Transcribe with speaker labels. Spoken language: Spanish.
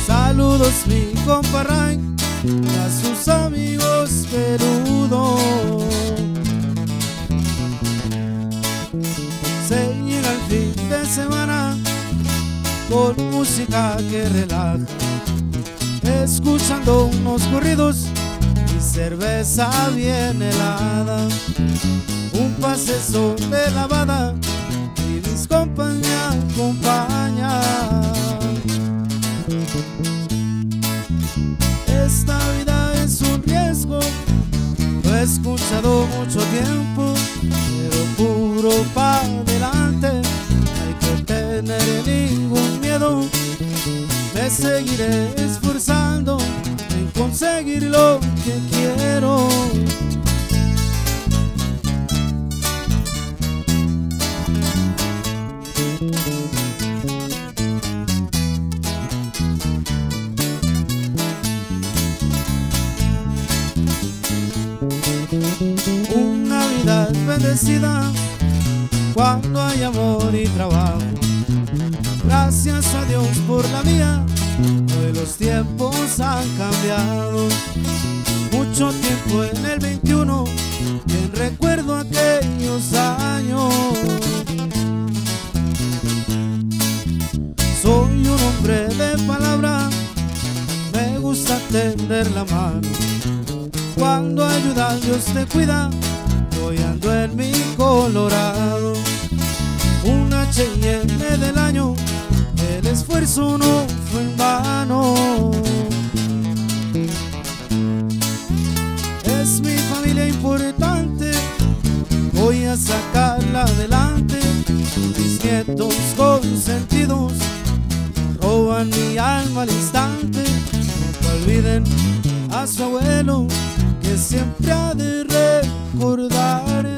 Speaker 1: Saludos mi compa Ray y a sus amigos peludos. Se llega el fin de semana con música que relaja, escuchando unos corridos y cerveza bien helada, un paseso de lavada y mis compas me acompañan. Esta vida es un riesgo, lo he escuchado mucho tiempo, pero puro pa' adelante, no hay que tener ningún miedo. Me seguiré esforzando en conseguir lo que quiero. Una vida bendecida cuando hay amor y trabajo. Gracias a Dios por la mía, hoy los tiempos han cambiado. Mucho tiempo en el 21, bien recuerdo aquellos años. Soy un hombre de palabra, me gusta tender la mano. Cuando ayuda Dios te cuida, hoy ando en mi Colorado. Una Cheyenne del año, el esfuerzo no fue en vano. Es mi familia importante, voy a sacarla adelante. Mis nietos consentidos roban mi alma al instante. Nunca olviden a su abuelo, que siempre ha de recordar.